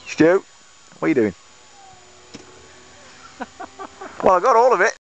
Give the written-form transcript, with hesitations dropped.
Stu, what are you doing? Well, I got all of it.